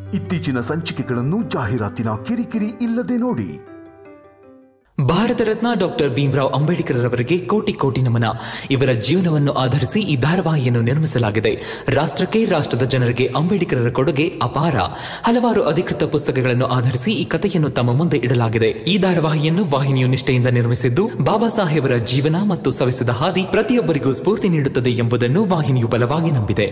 ಇತ್ತೀಚಿನ ಸಂಚಿಕೆಗಳನ್ನು ಜಾಹೀರಾತಿನ ಕಿರಿಕಿರಿ ಇಲ್ಲದೆ ನೋಡಿ. ಭಾರತ ರತ್ನ ಡಾಕ್ಟರ್ ಭೀಮರಾವ್ ಅಂಬೇಡ್ಕರ್ ಅವರಿಗೆ ಕೋಟಿ ಕೋಟಿ ನಮನ. ಇವರ ಜೀವನವನ್ನು ಆಧರಿಸಿ ಈ ಧಾರಾವಾಹಿಯನ್ನು ನಿರ್ಮಿಸಲಾಗಿದೆ. ರಾಷ್ಟ್ರಕ್ಕೆ, ರಾಷ್ಟ್ರದ ಜನರಿಗೆ ಅಂಬೇಡ್ಕರರ ಕೊಡುಗೆ ಅಪಾರ. ಹಲವಾರು ಅಧಿಕೃತ ಪುಸ್ತಕಗಳನ್ನು ಆಧರಿಸಿ ಈ ಕಥೆಯನ್ನು ತಮ್ಮ ಮುಂದೆ ಇಡಲಾಗಿದೆ. ಈ ಧಾರಾವಾಹಿಯನ್ನು ವಾಹಿನಿಯು ನಿಷ್ಠೆಯಿಂದ ನಿರ್ಮಿಸಿದ್ದು, ಬಾಬಾ ಸಾಹೇಬರ ಜೀವನ ಮತ್ತು ಸವೆಸಿದ ಹಾದಿ ಪ್ರತಿಯೊಬ್ಬರಿಗೂ ಸ್ಫೂರ್ತಿ ನೀಡುತ್ತದೆ ಎಂಬುದನ್ನು ವಾಹಿನಿಯು ಬಲವಾಗಿ ನಂಬಿದೆ.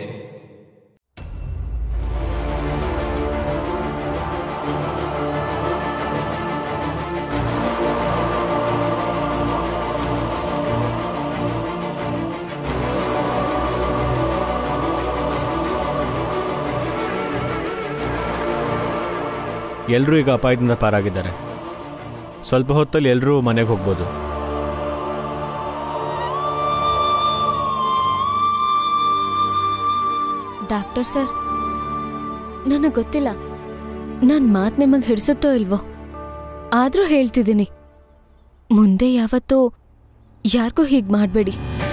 ಎಲ್ಲರೂ ಈಗ ಅಪಾಯದಿಂದ ಪಾರಾಗಿದ್ದಾರೆ. ಸ್ವಲ್ಪ ಹೊತ್ತಲ್ಲಿ ಎಲ್ಲರೂ ಮನೆಗೆ ಹೋಗ್ಬೋದು. ಡಾಕ್ಟರ್ ಸರ್, ನನಗೆ ಗೊತ್ತಿಲ್ಲ ನನ್ನ ಮಾತು ನಿಮಗೆ ಹಿಡಿಸುತ್ತೋ ಇಲ್ವೋ, ಆದರೂ ಹೇಳ್ತಿದ್ದೀನಿ, ಮುಂದೆ ಯಾವತ್ತೂ ಯಾರಿಗೂ ಹೀಗೆ ಮಾಡಬೇಡಿ.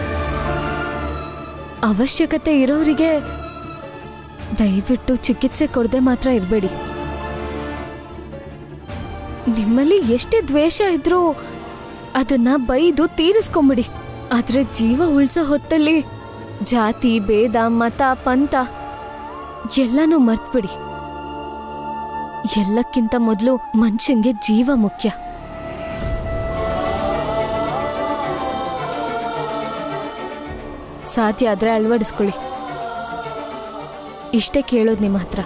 ಅವಶ್ಯಕತೆ ಇರೋರಿಗೆ ದಯವಿಟ್ಟು ಚಿಕಿತ್ಸೆ ಕೊಡದೆ ಮಾತ್ರ ಇರಬೇಡಿ. ನಿಮ್ಮಲ್ಲಿ ಎಷ್ಟೇ ದ್ವೇಷ ಇದ್ರೂ ಅದನ್ನ ಬೈದು ತೀರಿಸ್ಕೊಂಬಿಡಿ. ಆದ್ರೆ ಜೀವ ಉಳಿಸೋ ಹೊತ್ತಲ್ಲಿ ಜಾತಿ, ಭೇದ, ಮತ, ಪಂಥ ಎಲ್ಲನೂ ಮರ್ತ್ಬಿಡಿ. ಎಲ್ಲಕ್ಕಿಂತ ಮೊದಲು ಮನುಷ್ಯಂಗೆ ಜೀವ ಮುಖ್ಯ. ಸಾಧ್ಯ ಆದ್ರೆ ಅಳವಡಿಸ್ಕೊಳ್ಳಿ. ಇಷ್ಟೇ ಕೇಳೋದು ನಿಮ್ಮ ಹತ್ರ.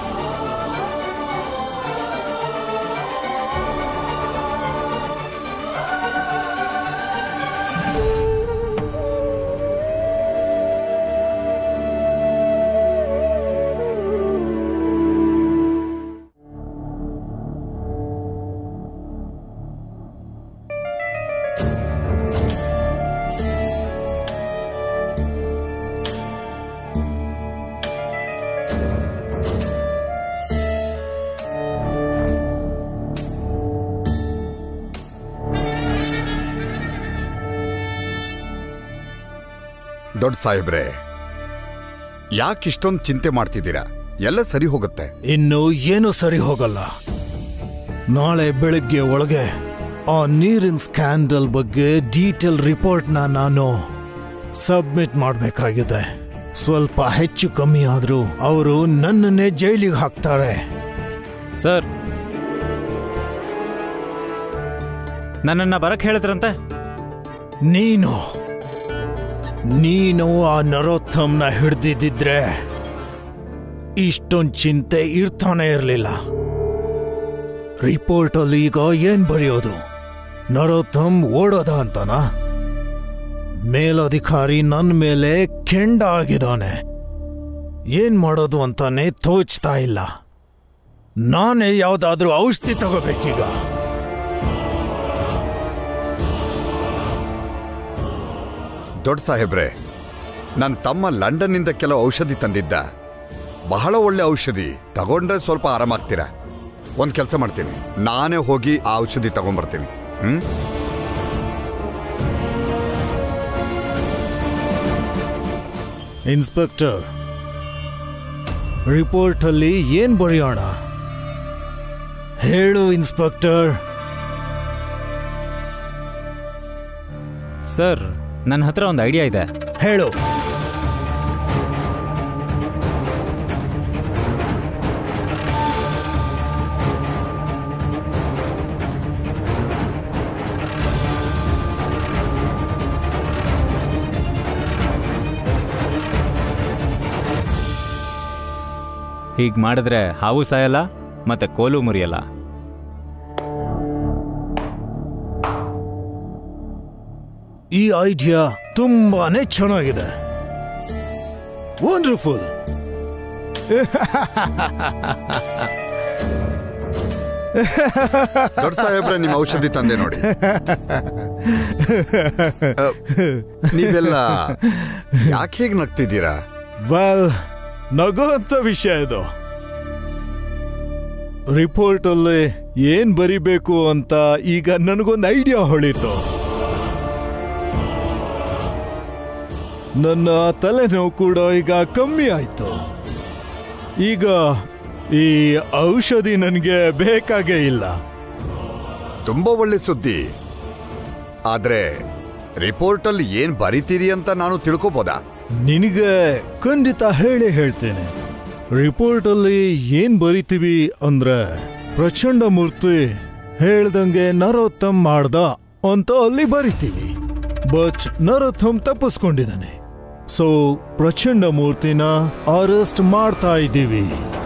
ದೊಡ್ಡ ಸಾಹೇಬ್ರೆ, ಯಾಕಿಷ್ಟೊಂದು ಚಿಂತೆ ಮಾಡ್ತಿದ್ದೀರಾ? ಎಲ್ಲ ಸರಿ ಹೋಗುತ್ತೆ. ಇನ್ನು ಏನು ಸರಿ ಹೋಗಲ್ಲ. ನಾಳೆ ಬೆಳಗ್ಗೆ ಒಳಗೆ ಆ ನೀರಿನ ಸ್ಕ್ಯಾಂಡಲ್ ಬಗ್ಗೆ ಡೀಟೇಲ್ ರಿಪೋರ್ಟ್ನ ನಾನು ಸಬ್ಮಿಟ್ ಮಾಡಬೇಕಾಗಿದೆ. ಸ್ವಲ್ಪ ಹೆಚ್ಚು ಕಮ್ಮಿ ಆದ್ರೂ ಅವರು ನನ್ನನ್ನೇ ಜೈಲಿಗೆ ಹಾಕ್ತಾರೆ. ಸರ್, ನನ್ನನ್ನು ಬರಕ್ಕೆ ಹೇಳಿದ್ರಂತೆ. ನೀನು ಆ ನರೋತ್ತಮ್ನ ಹಿಡ್ದಿದ್ದಿದ್ರೆ ಇಷ್ಟೊಂದು ಚಿಂತೆ ಇರ್ತಾನೆ ಇರಲಿಲ್ಲ. ರಿಪೋರ್ಟಲ್ಲಿ ಈಗ ಏನ್ ಬರೆಯೋದು? ನರೋತ್ತಮ್ ಓಡೋದ ಅಂತನಾ? ಮೇಲಧಿಕಾರಿ ನನ್ನ ಮೇಲೆ ಕೆಂಡ ಆಗಿದ್ದಾನೆ. ಏನ್ ಮಾಡೋದು ಅಂತಾನೆ ತೋಚ್ತಾ ಇಲ್ಲ. ನಾನೇ ಯಾವ್ದಾದ್ರೂ ಔಷಧಿ ತಗೋಬೇಕೀಗ. ದೊಡ್ಡ ಸಾಹೇಬ್ರೆ, ನನ್ನ ತಮ್ಮ ಲಂಡನ್ನಿಂದ ಕೆಲವು ಔಷಧಿ ತಂದಿದ್ದ. ಬಹಳ ಒಳ್ಳೆ ಔಷಧಿ. ತಗೊಂಡ್ರೆ ಸ್ವಲ್ಪ ಆರಾಮಾಗ್ತೀರಾ. ಒಂದು ಕೆಲಸ ಮಾಡ್ತೀನಿ, ನಾನೇ ಹೋಗಿ ಆ ಔಷಧಿ ತಗೊಂಡ್ಬರ್ತೀನಿ. ಇನ್ಸ್ಪೆಕ್ಟರ್, ರಿಪೋರ್ಟಲ್ಲಿ ಏನ್ ಬರೆಯೋಣ ಹೇಳು ಇನ್ಸ್ಪೆಕ್ಟರ್. ಸರ್, ನನ್ನ ಹತ್ರ ಒಂದು ಐಡಿಯಾ ಇದೆ. ಹೇಳು. ಹೀಗೆ ಮಾಡಿದ್ರೆ ಹಾವು ಸಾಯಲ್ಲ, ಮತ್ತೆ ಕೋಲು ಮುರಿಯಲ್ಲ. ಈ ಐಡಿಯಾ ತುಂಬಾನೇ ಚೆನ್ನಾಗಿದೆ. ವಂಡರ್ಫುಲ್. ದೊಡ್ಡ ಸಾಹೇಬ್ರೆ, ನಿಮ್ಮ ಔಷಧಿ ತಂದೆ ನೋಡಿ. ನೀವೆಲ್ಲ ಯಾಕೆ ಹೇಗೆ ನಗ್ತಿದ್ದೀರಾ? ವೆಲ್, ನಗುವಂತ ವಿಷಯ ಇದು. ರಿಪೋರ್ಟಲ್ಲಿ ಏನ್ ಬರಿಬೇಕು ಅಂತ ಈಗ ನನಗೊಂದು ಐಡಿಯಾ ಹೊಳಿತು. ನನ್ನ ತಲೆನೋವು ಕೂಡ ಈಗ ಕಮ್ಮಿ ಆಯ್ತು. ಈಗ ಈ ಔಷಧಿ ನನಗೆ ಬೇಕಾಗೇ ಇಲ್ಲ. ತುಂಬಾ ಒಳ್ಳೆ ಸುದ್ದಿ. ಆದ್ರೆ ರಿಪೋರ್ಟಲ್ಲಿ ಏನ್ ಬರೀತೀರಿ ಅಂತ ನಾನು ತಿಳ್ಕೊಬೋದಾ? ನಿನಗೆ ಖಂಡಿತ ಹೇಳ್ತೇನೆ. ರಿಪೋರ್ಟಲ್ಲಿ ಏನ್ ಬರಿತೀವಿ ಅಂದ್ರೆ ಪ್ರಚಂಡ ಮೂರ್ತಿ ಹೇಳ್ದಂಗೆ ನರೋತ್ತಮ್ ಮಾಡ್ದ ಅಂತ ಅಲ್ಲಿ ಬರಿತೀವಿ. ಬಟ್ ನರೋತ್ತಮ್ ತಪ್ಪಿಸ್ಕೊಂಡಿದ್ದಾನೆ. ಸೊ ಪ್ರಚಂಡ ಮೂರ್ತಿನ ಅರೆಸ್ಟ್ ಮಾಡ್ತಾ ಇದ್ದೀವಿ.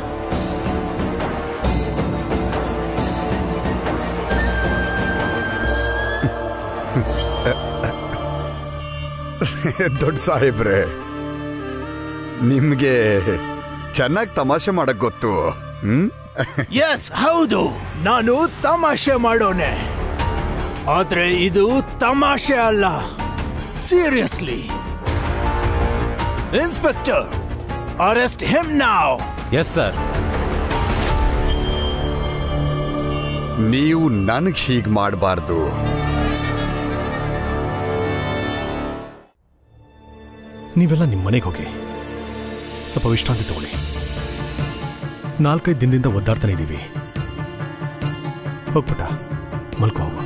ದೊಡ್ಡ ಸಾಹೇಬ್ರೆ, ನಿಮ್ಗೆ ಚೆನ್ನಾಗಿ ತಮಾಷೆ ಮಾಡಕ್ ಗೊತ್ತು. ಎಸ್, ಹೌದು, ನಾನು ತಮಾಷೆ ಮಾಡೋನೆ. ಆದ್ರೆ ಇದು ತಮಾಷೆ ಅಲ್ಲ, seriously. Inspector, arrest him now. Yes sir. ನೀವು ನನಗ್ ಹೀಗ್ ಮಾಡಬಾರ್ದು. ನೀವೆಲ್ಲ ನಿಮ್ಮ ಮನೆಗೆ ಹೋಗಿ ಸ್ವಲ್ಪ ವಿಶ್ರಾಂತಿ ತಗೊಳ್ಳಿ. 4-5 ದಿನದಿಂದ ಒದ್ದಾಡ್ತಾನೆ ಇದ್ದೀವಿ. ಹೋಗ್ಬಿಟ್ಟ ಮಲ್ಕೋ ಹೋಗು.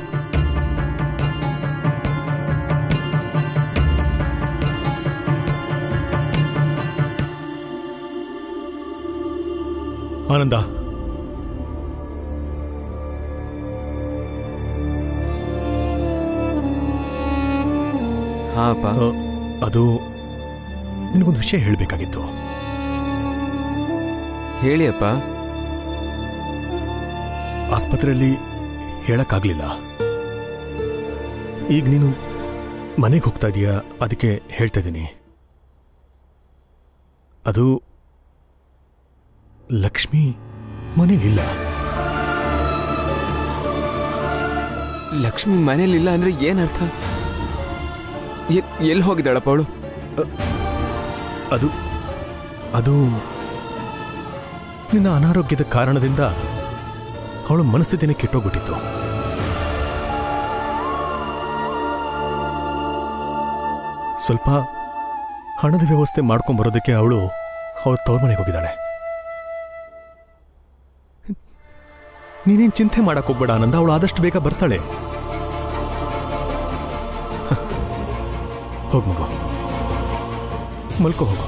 ಆನಂದ, ಅದು ನಿನಗೊಂದು ವಿಷಯ ಹೇಳಬೇಕಾಗಿತ್ತು. ಹೇಳಿ ಅಪ್ಪ. ಆಸ್ಪತ್ರೆಯಲ್ಲಿ ಹೇಳಕ್ಕಾಗ್ಲಿಲ್ಲ. ಈಗ ನೀನು ಮನೆಗೆ ಹೋಗ್ತಾ ಇದೀಯಾ, ಅದಕ್ಕೆ ಹೇಳ್ತಾ ಇದ್ದೀನಿ. ಅದು ಲಕ್ಷ್ಮಿ ಮನೇಲಿಲ್ಲ. ಲಕ್ಷ್ಮಿ ಮನೇಲಿಲ್ಲ ಅಂದ್ರೆ ಏನರ್ಥ? ಎಲ್ಲಿ ಹೋಗಿದ್ದಾಳಪ್ಪ ಅವಳು? ಅದು ನಿನ್ನ ಅನಾರೋಗ್ಯದ ಕಾರಣದಿಂದ ಅವಳ ಮನಸ್ಥಿತಿನೇ ಕೆಟ್ಟೋಗ್ಬಿಟ್ಟಿತ್ತು. ಸ್ವಲ್ಪ ಹಣದ ವ್ಯವಸ್ಥೆ ಮಾಡ್ಕೊಂಡ್ಬರೋದಕ್ಕೆ ಅವಳು ಅವ್ರ ತವ್ರ ಮನೆಗೆ ಹೋಗಿದ್ದಾಳೆ. ನೀನೇನು ಚಿಂತೆ ಮಾಡಕ್ ಹೋಗ್ಬೇಡ ಆನಂದ, ಅವಳು ಆದಷ್ಟು ಬೇಗ ಬರ್ತಾಳೆ. ಹೋಗ್ ಮಗು, ಮಲ್ಕೋ ಹೋಗು.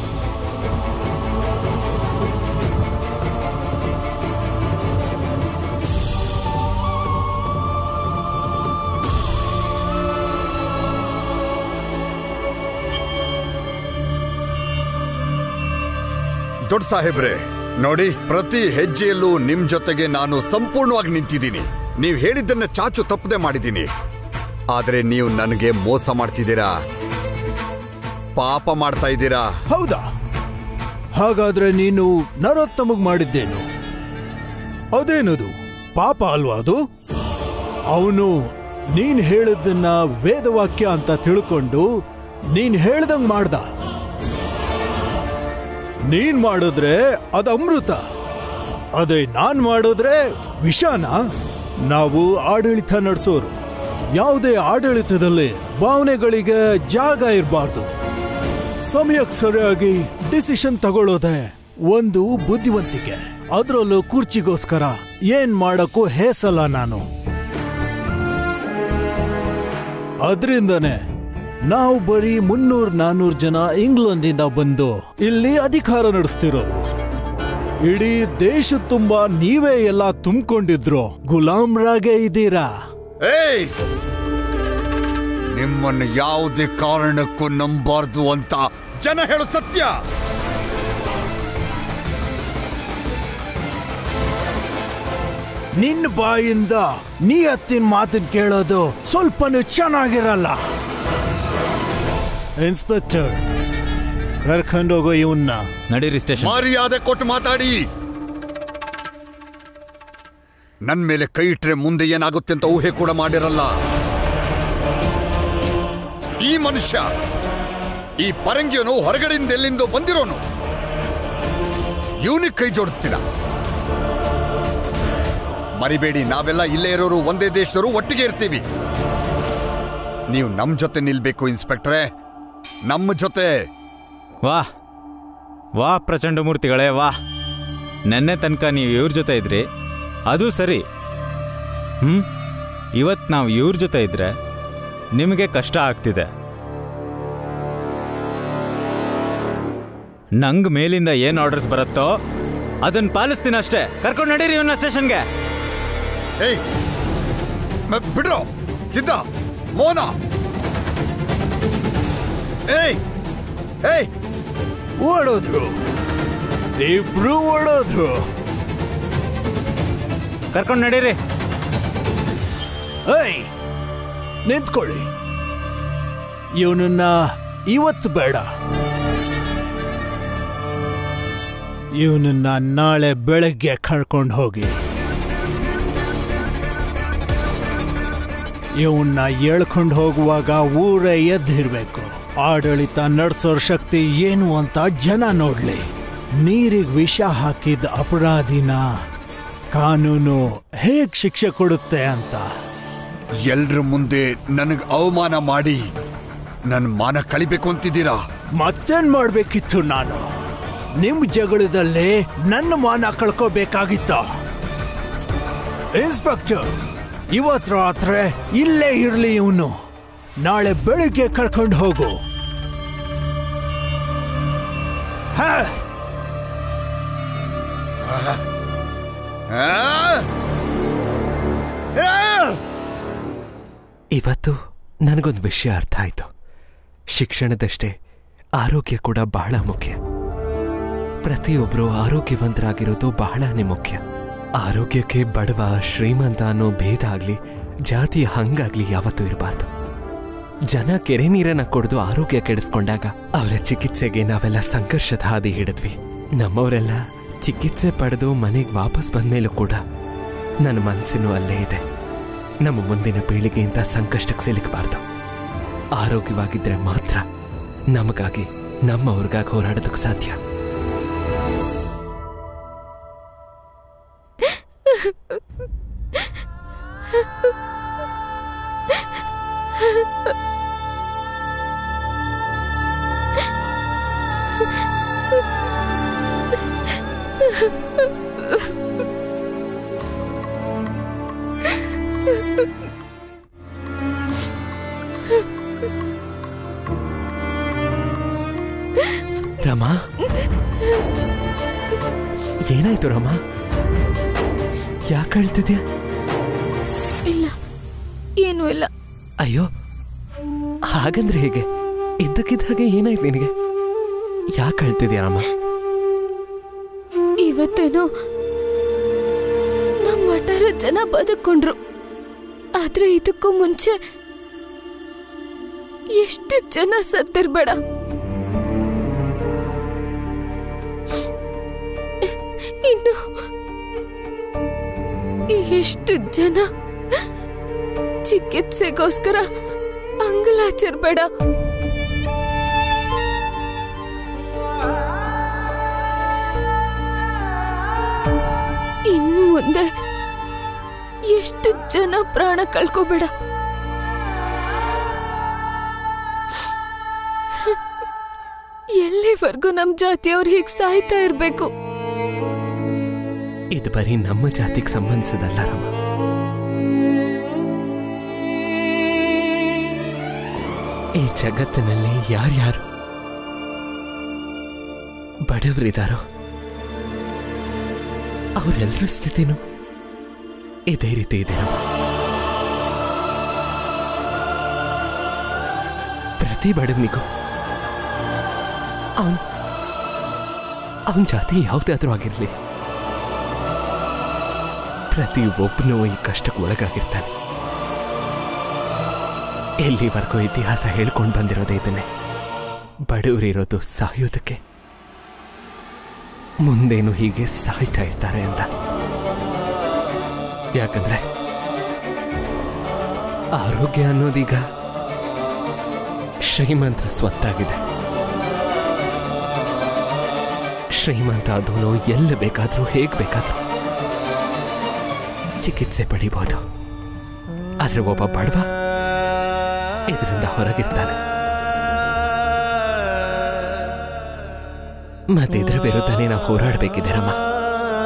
ದೊಡ್ಡ ಸಾಹೇಬ್ರೆ, ನೋಡಿ, ಪ್ರತಿ ಹೆಜ್ಜೆಯಲ್ಲೂ ನಿಮ್ ಜೊತೆಗೆ ನಾನು ಸಂಪೂರ್ಣವಾಗಿ ನಿಂತಿದ್ದೀನಿ. ನೀವು ಹೇಳಿದ್ದನ್ನ ಚಾಚು ತಪ್ಪದೆ ಮಾಡಿದ್ದೀನಿ. ಆದ್ರೆ ನೀವು ನನಗೆ ಮೋಸ ಮಾಡ್ತಿದ್ದೀರಾ, ಪಾಪ ಮಾಡ್ತಾ ಇದ್ದೀರಾ. ಹೌದಾ? ಹಾಗಾದ್ರೆ ನೀನು ನರೋತ್ತಮಗ್ ಮಾಡಿದ್ದೇನು? ಅದೇನದು ಪಾಪ ಅಲ್ವಾ ಅದು? ಅವನು ನೀನ್ ಹೇಳಿದ್ದನ್ನ ವೇದವಾಕ್ಯ ಅಂತ ತಿಳ್ಕೊಂಡು ನೀನ್ ಹೇಳ್ದಂಗ್ ಮಾಡ್ದ. ನೀನ್ ಮಾಡಿದ್ರೆ ಅದು ಅಮೃತ, ಅದೇ ನಾನ್ ಮಾಡಿದ್ರೆ ವಿಷಾನ. ನಾವು ಆಡಳಿತ ನಡೆಸೋರು. ಯಾವುದೇ ಆಡಳಿತದಲ್ಲಿ ಭಾವನೆಗಳಿಗೆ ಜಾಗ ಇರಬಾರ್ದು. ಸಮಯಕ್ಕೆ ಸರಿಯಾಗಿ ಡಿಸಿಷನ್ ತಗೊಳ್ಳೋದೆ ಒಂದು ಬುದ್ಧಿವಂತಿಕೆ. ಅದರಲ್ಲೂ ಕುರ್ಚಿಗೋಸ್ಕರ ಏನ್ ಮಾಡಕ್ಕೂ ಹೇಸಲ್ಲ ನಾನು. ಅದ್ರಿಂದನೇ ನಾವು ಬರೀ 300-400 ಜನ ಇಂಗ್ಲೆಂಡಿಂದ ಬಂದು ಇಲ್ಲಿ ಅಧಿಕಾರ ನಡೆಸ್ತಿರೋದು. ಇಡೀ ದೇಶ ತುಂಬಾ ನೀವೇ ಎಲ್ಲ ತುಂಬಿಕೊಂಡಿದ್ರು ಗುಲಾಮ್ರಾಗೇ ಇದ್ದೀರಾ. ಏಯ್, ನಿಮ್ಮನ್ನು ಯಾವುದೇ ಕಾರಣಕ್ಕೂ ನಂಬಾರ್ದು ಅಂತ ಜನ ಹೇಳೋ ಸತ್ಯ. ನಿನ್ನ ಬಾಯಿಂದ ನಿಯತ್ತಿನ ಮಾತನ್ನ ಕೇಳೋದು ಸ್ವಲ್ಪನೂ ಚೆನ್ನಾಗಿರಲ್ಲ. ಇನ್ಸ್ಪೆಕ್ಟರ್, ಕರ್ಕೊಂಡೋಗೋ ಇವನ್ನ. ನಡೀರಿ ಸ್ಟೇಷನ್. ಮರ್ಯಾದೆ ಕೊಟ್ಟು ಮಾತಾಡಿ. ನನ್ ಮೇಲೆ ಕೈ ಇಟ್ರೆ ಮುಂದೆ ಏನಾಗುತ್ತೆ ಅಂತ ಊಹೆ ಕೂಡ ಮಾಡಿರಲ್ಲ. ಈ ಮನುಷ್ಯ, ಈ ಪರಂಗಿಯವನು ಹೊರಗಡೆಯಿಂದ ಎಲ್ಲಿಂದೋ ಬಂದಿರೋನು. ಇವನಿಗೆ ಕೈ ಜೋಡಿಸ್ತಿಲ್ಲ. ಮರಿಬೇಡಿ, ನಾವೆಲ್ಲ ಇಲ್ಲೇ ಇರೋರು, ಒಂದೇ ದೇಶದವರು, ಒಟ್ಟಿಗೆ ಇರ್ತೀವಿ. ನೀವು ನಮ್ ಜೊತೆ ನಿಲ್ಬೇಕು ಇನ್ಸ್ಪೆಕ್ಟ್ರೆ, ನಮ್ಮ ಜೊತೆ. ವಾ ವಾ ಪ್ರಚಂಡ ಮೂರ್ತಿಗಳೇ ವಾ. ನೆನ್ನೆ ತನಕ ನೀವು ಇವ್ರ ಜೊತೆ ಇದ್ರಿ, ಅದು ಸರಿ. ಇವತ್ತು ನಾವು ಇವ್ರ ಜೊತೆ ಇದ್ರೆ ನಿಮಗೆ ಕಷ್ಟ ಆಗ್ತಿದೆ. ನಂಗೆ ಮೇಲಿಂದ ಏನು ಆರ್ಡರ್ಸ್ ಬರುತ್ತೋ ಅದನ್ನ ಪಾಲಿಸ್ತೀನಿ ಅಷ್ಟೇ. ಕರ್ಕೊಂಡು ನಡೀರಿ ಇವನ್ನ ಸ್ಟೇಷನ್ಗೆ. ಏಯ್ ಬಿಡ್ರೋ ಸಿದ್ಧ, ಮೋನ. ಏಯ್ ಏಯ್ ಓಡೋದ್ರು, ಇಬ್ರು ಓಡೋದ್ರು. ಕರ್ಕೊಂಡು ನಡೀರಿ. ಏಯ್ ನಿಂತ್ಕೊಳ್ಳಿ. ಇವನನ್ನ ಇವತ್ತು ಬೇಡ, ಇವನನ್ನ ನಾಳೆ ಬೆಳಗ್ಗೆ ಕರ್ಕೊಂಡು ಹೋಗಿ. ಇವನ್ನ ಎಳ್ಕೊಂಡು ಹೋಗುವಾಗ ಊರೇ ಎದ್ದಿರ್ಬೇಕು. ಆಡಳಿತ ನಡೆಸೋರ್ ಶಕ್ತಿ ಏನು ಅಂತ ಜನ ನೋಡ್ಲಿ. ನೀರಿಗೆ ವಿಷ ಹಾಕಿದ ಅಪರಾಧಿನ ಕಾನೂನು ಹೇಗ್ ಶಿಕ್ಷೆ ಕೊಡುತ್ತೆ ಅಂತ. ಎಲ್ರ ಮುಂದೆ ನನಗೆ ಅವಮಾನ ಮಾಡಿ ನನ್ನ ಮಾನ ಕಳಿಬೇಕು ಅಂತಿದ್ದೀರಾ? ಮತ್ತೇನ್ ಮಾಡ್ಬೇಕಿತ್ತು ನಾನು? ನಿಮ್ ಜಗಳದಲ್ಲೇ ನನ್ನ ಮಾನ ಕಳ್ಕೋಬೇಕಾಗಿತ್ತ? ಇನ್ಸ್ಪೆಕ್ಟರ್, ಇವತ್ತು ರಾತ್ರಿ ಇಲ್ಲೇ ಇರ್ಲಿ ಇವನು. ನಾಳೆ ಬೆಳಿಗ್ಗೆ ಕರ್ಕೊಂಡು ಹೋಗು. ಇವತ್ತು ನನಗೊಂದು ವಿಷಯ ಅರ್ಥ ಆಯ್ತು. ಶಿಕ್ಷಣದಷ್ಟೇ ಆರೋಗ್ಯ ಕೂಡ ಬಹಳ ಮುಖ್ಯ. ಪ್ರತಿಯೊಬ್ಬರು ಆರೋಗ್ಯವಂತರಾಗಿರೋದು ಬಹಳನೇ ಮುಖ್ಯ. ಆರೋಗ್ಯಕ್ಕೆ ಬಡವ ಶ್ರೀಮಂತ ಅನ್ನೋ ಭೇದ ಆಗ್ಲಿ, ಜಾತಿಯ ಹಂಗಾಗ್ಲಿ ಯಾವತ್ತೂ ಇರಬಾರ್ದು. ಜನ ಕೆರೆ ನೀರನ್ನ ಕುಡಿದು ಆರೋಗ್ಯ ಕೆಡಿಸ್ಕೊಂಡಾಗ ಅವರ ಚಿಕಿತ್ಸೆಗೆ ನಾವೆಲ್ಲ ಸಂಘರ್ಷದ ಹಾದಿ ಹಿಡಿದ್ವಿ. ನಮ್ಮವರೆಲ್ಲ ಚಿಕಿತ್ಸೆ ಪಡೆದು ಮನೆಗೆ ವಾಪಸ್ ಬಂದ್ಮೇಲೂ ಕೂಡ ನನ್ನ ಮನಸ್ಸಿನೂ ಅಲ್ಲೇ ಇದೆ. ನಮ್ಮ ಮುಂದಿನ ಪೀಳಿಗೆಯಿಂದ ಸಂಕಷ್ಟಕ್ಕೆ ಸಿಲುಕಬಾರ್ದು. ಆರೋಗ್ಯವಾಗಿದ್ರೆ ಮಾತ್ರ ನಮಗಾಗಿ ನಮ್ಮವ್ರಿಗಾಗಿ ಹೋರಾಡೋದಕ್ಕೆ ಸಾಧ್ಯ. ರಮಾ, ಏನಾಯ್ತು ರಮಾ? ಯಾಕೆ ಹೇಳ್ತಿದ್ಯಾ? ಇಲ್ಲ, ಏನೂ ಇಲ್ಲ. ಅಯ್ಯೋ, ಹಾಗಂದ್ರೆ ಹೇಗೆ? ಇದ್ದಕ್ಕಿದ್ದ ಹಾಗೆ ಏನಾಯ್ತು ನಿನಗೆ? ಯಾಕೆ ಹೇಳ್ತಿದ್ಯಾ ರಮಾ? ಇವತ್ತೇನೋ ನಮ್ಮ ವಟಾರ ಜನ ಬದುಕೊಂಡ್ರು. ಆದ್ರೆ ಇದಕ್ಕೂ ಮುಂಚೆ ಎಷ್ಟು ಜನ ಸತ್ತಿರ್ಬೇಡ. ಇನ್ನು ಎಷ್ಟು ಜನ ಚಿಕಿತ್ಸೆಗೋಸ್ಕರ ಅಂಗಲಾಚಿರ್ಬೇಡ. ಇನ್ನು ಮುಂದೆ ಎಷ್ಟು ಜನ ಪ್ರಾಣ ಕಳ್ಕೋಬೇಡ. ಎಲ್ಲಿವರೆಗೂ ನಮ್ ಜಾತಿಯವ್ರು ಹೀಗೆ ಸಾಯ್ತಾ ಇರ್ಬೇಕು? ಇದು ಬರೀ ನಮ್ಮ ಜಾತಿಗೆ ಸಂಬಂಧಿಸದಲ್ಲ ರಮ. ಈ ಜಗತ್ತಿನಲ್ಲಿ ಯಾರ್ಯಾರು ಬಡವರಿದಾರೋ ಅವರೆಲ್ಲರ ಸ್ಥಿತಿನೂ ಇದೇ ರೀತಿ ಇದೆ ರಮ. ಪ್ರತಿ ಬಡವನಿಗೂ ಅವನ ಜಾತಿ ಯಾವುದಾದ್ರೂ ಆಗಿರಲಿ, ಪ್ರತಿ ಒಬ್ಬನೂ ಈ ಕಷ್ಟಕ್ಕೆ ಒಳಗಾಗಿರ್ತಾನೆ. ಎಲ್ಲಿವರೆಗೂ ಇತಿಹಾಸ ಹೇಳ್ಕೊಂಡು ಬಂದಿರೋದೇ ಇದನ್ನೇ, ಬಡವರಿರೋದು ಸಾಯೋದಕ್ಕೆ, ಮುಂದೇನು ಹೀಗೆ ಸಾಯ್ತಾ ಇರ್ತಾರೆ ಅಂತ. ಯಾಕಂದ್ರೆ ಆರೋಗ್ಯ ಅನ್ನೋದೀಗ ಶ್ರೀಮಂತರ ಸ್ವತ್ತಾಗಿದೆ. ಶ್ರೀಮಂತ ಆದವನು ಎಲ್ಲಿ ಬೇಕಾದ್ರೂ ಹೇಗೆ ಬೇಕಾದ್ರೂ ಚಿಕಿತ್ಸೆ ಪಡಿಬಹುದು. ಆದ್ರೆ ಒಬ್ಬ ಬಡವ ಇದರಿಂದ ಹೊರಗಿರ್ತಾನೆ. ಮತ್ತೆ ಇದ್ರ ವಿರುದ್ಧನೇ ನಾವು ಹೋರಾಡಬೇಕಿದೆ ರಮ್ಮ.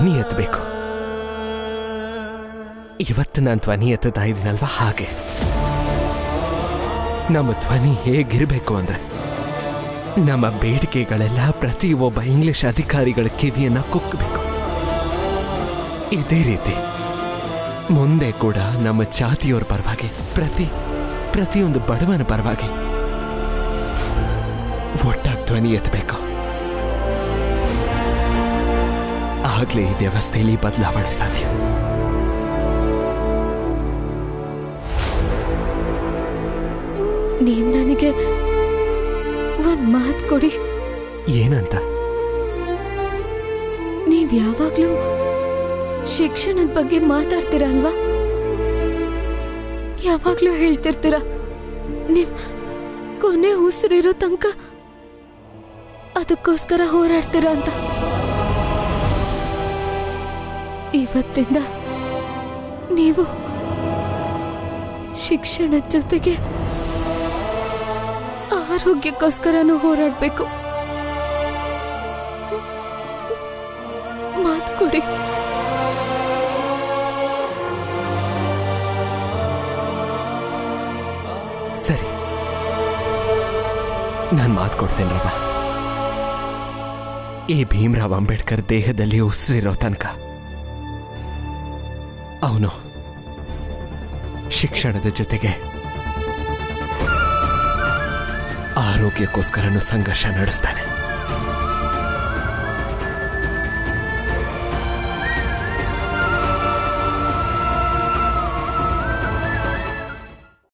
ಧ್ವನಿ ಎತ್ತಬೇಕು. ಇವತ್ತು ನಾನು ಧ್ವನಿ ಎತ್ತುತ್ತಾ ಇದ್ದೀನಲ್ವಾ, ಹಾಗೆ ನಮ್ಮ ಧ್ವನಿ ಹೇಗಿರಬೇಕು ಅಂದ್ರೆ ನಮ್ಮ ಬೇಡಿಕೆಗಳೆಲ್ಲ ಪ್ರತಿಯೊಬ್ಬ ಇಂಗ್ಲಿಷ್ ಅಧಿಕಾರಿಗಳ ಕಿವಿಯನ್ನ ಕುಕ್ಕಬೇಕು. ಇದೇ ರೀತಿ ಮುಂದೆ ಕೂಡ ನಮ್ಮ ಜಾತಿಯವರ ಪರವಾಗಿ ಪ್ರತಿಯೊಂದು ಬಡವನ ಪರವಾಗಿ ಒಟ್ಟಾಗಿ ಧ್ವನಿ ಎತ್ತಬೇಕು. ಆಗ್ಲೇ ಈ ವ್ಯವಸ್ಥೆಯಲ್ಲಿ ಬದಲಾವಣೆ ಸಾಧ್ಯ. ನೀವ್ ನನಗೆ ಒಂದ್ ಮಾತು ಕೊಡಿ. ಏನಂತ? ನೀವ್ ಯಾವಾಗ್ಲೂ ಶಿಕ್ಷಣದ ಬಗ್ಗೆ ಮಾತಾಡ್ತೀರ ಅಲ್ವಾ? ಯಾವಾಗ್ಲೂ ಹೇಳ್ತಿರ್ತೀರ ನೀವ್ ಕೊನೆ ಉಸಿರಿರೋ ತನಕ ಅದಕ್ಕೋಸ್ಕರ ಹೋರಾಡ್ತೀರ ಅಂತ. ಇವತ್ತಿಂದ ನೀವು ಶಿಕ್ಷಣದ ಜೊತೆಗೆ ಆರೋಗ್ಯಕ್ಕೋಸ್ಕರನೂ ಹೋರಾಡ್ಬೇಕು. ಮಾತು ಕೊಡಿ. ಸರಿ, ನಾನು ಮಾತು ಕೊಡ್ತೇನೆ ರಮ್ಮ. ಈ ಭೀಮರಾವ್ ಅಂಬೇಡ್ಕರ್ ದೇಹದಲ್ಲಿ ಉಸಿರಿರೋ ತನಕ ಅವನು ಶಿಕ್ಷಣದ ಜೊತೆಗೆ ಆರೋಗ್ಯಕ್ಕೋಸ್ಕರನೂ ಸಂಘರ್ಷ ನಡೆಸ್ತಾನೆ.